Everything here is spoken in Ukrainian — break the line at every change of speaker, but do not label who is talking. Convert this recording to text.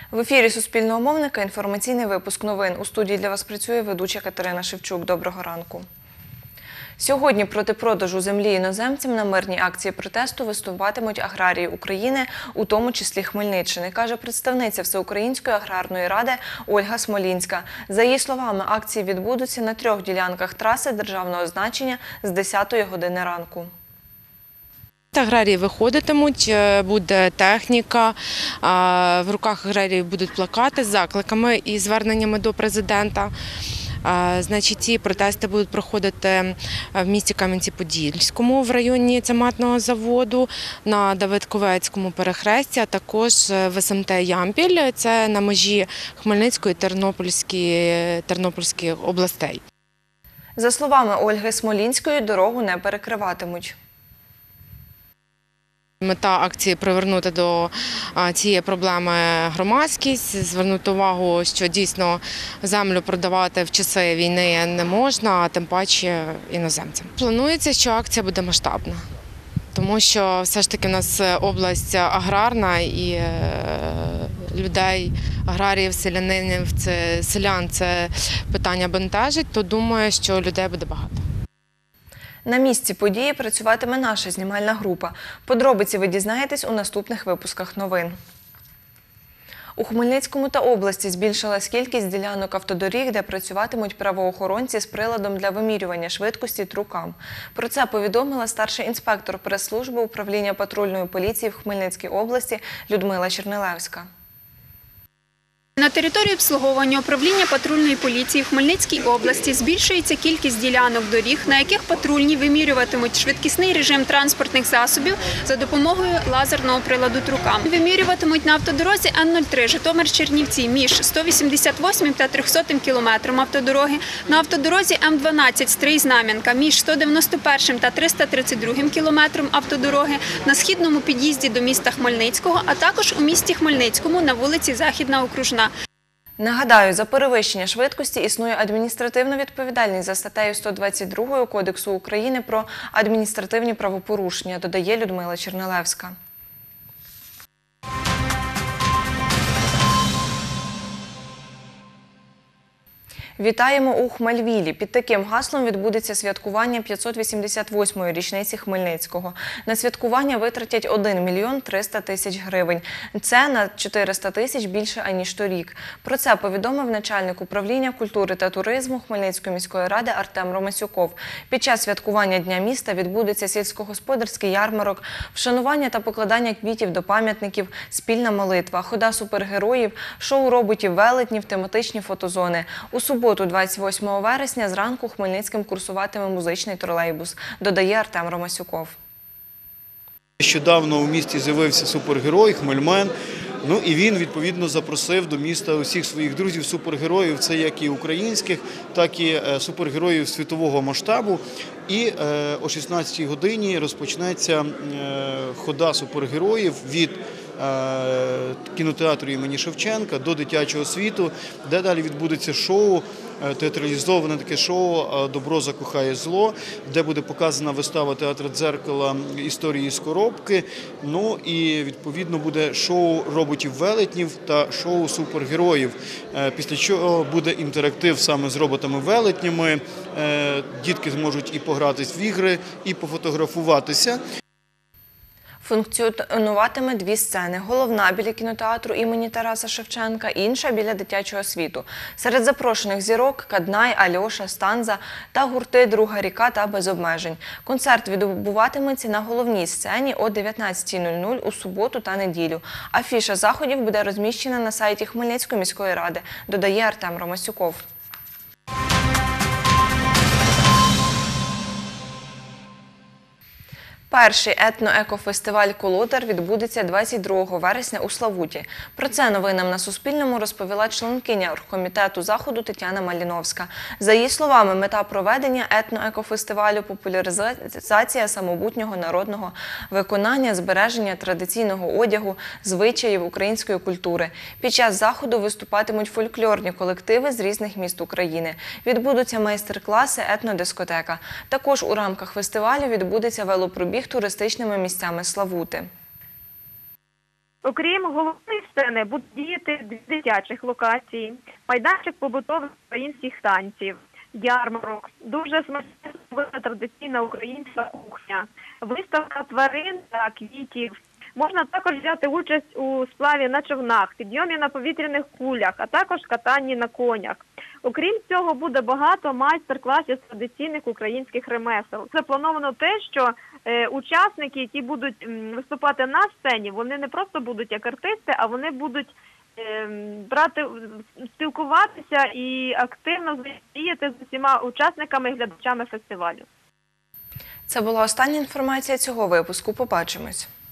В ефірі Суспільного мовника інформаційний випуск новин. У студії для вас працює ведуча Катерина Шевчук. Доброго ранку. Сьогодні проти продажу землі іноземцям на мирній акції протесту виступатимуть аграрії України, у тому числі Хмельниччини, каже представниця Всеукраїнської аграрної ради Ольга Смолінська. За її словами, акції відбудуться на 3 ділянках траси державного значення з 10-ї години ранку.
Аграрії виходитимуть, буде техніка, в руках аграріїв будуть плакати з закликами і зверненнями до президента. Значить, ці протести будуть проходити в місті Кам'янці-Подільському в районі цементного заводу, на Давидковецькому перехресті, а також в СМТ Ямпіль, це на межі Хмельницької та Тернопільської областей.
За словами Ольги Смолінської, дорогу не перекриватимуть.
Мета акції – привернути до цієї проблеми громадськість, звернути увагу, що дійсно землю продавати в часи війни не можна, а тим паче іноземцям. Планується, що акція буде масштабна, тому що все ж таки в нас область аграрна і людей, аграріїв, селян це питання бентежить, то думаю, що людей буде багато.
На місці події працюватиме наша знімальна група. Подробиці ви дізнаєтесь у наступних випусках новин. У Хмельницькому та області збільшилась кількість ділянок автодоріг, де працюватимуть правоохоронці з приладом для вимірювання швидкості трукам. Про це повідомила старший інспектор прес-служби управління патрульної поліції в Хмельницькій області Людмила Чернилевська.
На території обслуговування управління патрульної поліції в Хмельницькій області збільшується кількість ділянок доріг, на яких патрульні вимірюватимуть швидкісний режим транспортних засобів за допомогою лазерного приладу трукам. Вимірюватимуть на автодорозі Н-03 Житомир-Чернівці між 188 та 300 кілометром автодороги, на автодорозі М-12 Стрий-Знам'янка між 191 та 332 кілометром автодороги, на східному під'їзді до міста Хмельницького, а також у місті Хмельницькому на вулиці Західна Окружна.
Нагадаю, за перевищення швидкості існує адміністративна відповідальність за статтею 122 Кодексу України про адміністративні правопорушення, додає Людмила Чернилевська. Вітаємо у Хмельвілі. Під таким гаслом відбудеться святкування 588-ї річниці Хмельницького. На святкування витратять 1 мільйон 300 тисяч гривень. Це на 400 тисяч більше, аніж торік. Про це повідомив начальник управління культури та туризму Хмельницької міської ради Артем Ромасюков. Під час святкування Дня міста відбудеться сільськогосподарський ярмарок, вшанування та покладання квітів до пам'ятників, спільна молитва, хода супергероїв, шоу роботів-велетнів, тематичні фотозони. У суботу, 28 вересня, зранку Хмельницьким курсуватиме музичний тролейбус, додає Артем Ромасюков.
Нещодавно у місті з'явився супергерой, Хмельмен. І він, відповідно, запросив до міста усіх своїх друзів-супергероїв, це як і українських, так і супергероїв світового масштабу. І о 16-й годині розпочнеться хода супергероїв від кінотеатру імені Шевченка до дитячого світу, де далі відбудеться шоу, театралізоване таке шоу «Добро закохає зло», де буде показана вистава театру «Дзеркало» історії з коробки. І, відповідно, буде шоу роботів-велетнів та шоу супергероїв. Після чого буде інтерактив саме з роботами-велетнями. Дітки зможуть і погратись в ігри, і пофотографуватися.
Функціонуватиме 2 сцени. Головна біля кінотеатру імені Тараса Шевченка, інша біля дитячого світу. Серед запрошених зірок – Каднай, Альоша, Станза та гурти «Друга ріка» та «Без обмежень». Концерт відбуватиметься на головній сцені о 19:00 у суботу та неділю. Афіша заходів буде розміщена на сайті Хмельницької міської ради, додає Артем Ромасюков. Перший етно-екофестиваль «Колотар» відбудеться 22 вересня у Славуті. Про це новинам на Суспільному розповіла членкиня оргкомітету заходу Тетяна Маліновська. За її словами, мета проведення етно-екофестивалю – популяризація самобутнього народного виконання, збереження традиційного одягу, звичаїв української культури. Під час заходу виступатимуть фольклорні колективи з різних міст України. Відбудуться майстер-класи, етнодискотека. Також у рамках фестивалю відбудеться велопробіг туристичними місцями Славути.
Окрім головної сцени, будуть діяти 2 дитячих локації, майданчик побутових українських танців, ярмарок, дуже смачна традиційна українська кухня, виставка тварин та квітів. Можна також взяти участь у сплаві на човнах, підйомі на повітряних кулях, а також катанні на конях. Окрім цього, буде багато майстер-класів з традиційних українських ремесел. Заплановано те, що учасники, які будуть виступати на сцені, вони не просто будуть як артисти, а вони будуть спілкуватися і активно взаємодіяти з усіма учасниками і глядачами фестивалю.
Це була остання інформація цього випуску. Побачимось.